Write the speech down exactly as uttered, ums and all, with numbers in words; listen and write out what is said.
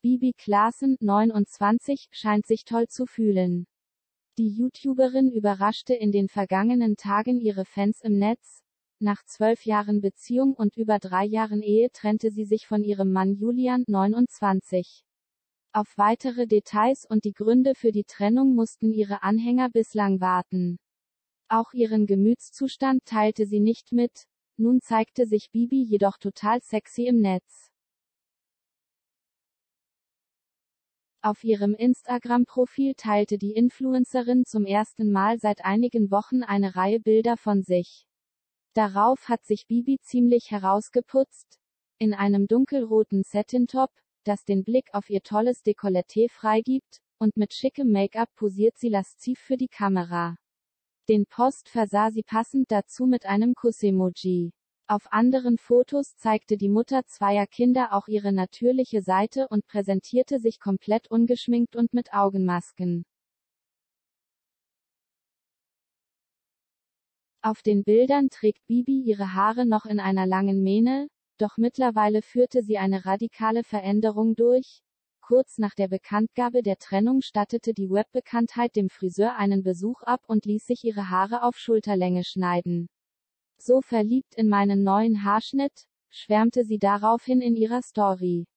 Bibi Klaassen, neunundzwanzig, scheint sich toll zu fühlen. Die YouTuberin überraschte in den vergangenen Tagen ihre Fans im Netz. Nach zwölf Jahren Beziehung und über drei Jahren Ehe trennte sie sich von ihrem Mann Julian, neunundzwanzig. Auf weitere Details und die Gründe für die Trennung mussten ihre Anhänger bislang warten. Auch ihren Gemütszustand teilte sie nicht mit. Nun zeigte sich Bibi jedoch total sexy im Netz. Auf ihrem Instagram-Profil teilte die Influencerin zum ersten Mal seit einigen Wochen eine Reihe Bilder von sich. Darauf hat sich Bibi ziemlich herausgeputzt. In einem dunkelroten Satin-Top, das den Blick auf ihr tolles Dekolleté freigibt, und mit schickem Make-up posiert sie lasziv für die Kamera. Den Post versah sie passend dazu mit einem Kuss-Emoji. Auf anderen Fotos zeigte die Mutter zweier Kinder auch ihre natürliche Seite und präsentierte sich komplett ungeschminkt und mit Augenmasken. Auf den Bildern trägt Bibi ihre Haare noch in einer langen Mähne, doch mittlerweile führte sie eine radikale Veränderung durch. Kurz nach der Bekanntgabe der Trennung stattete die Webbekanntheit dem Friseur einen Besuch ab und ließ sich ihre Haare auf Schulterlänge schneiden. So verliebt in meinen neuen Haarschnitt, schwärmte sie daraufhin in ihrer Story.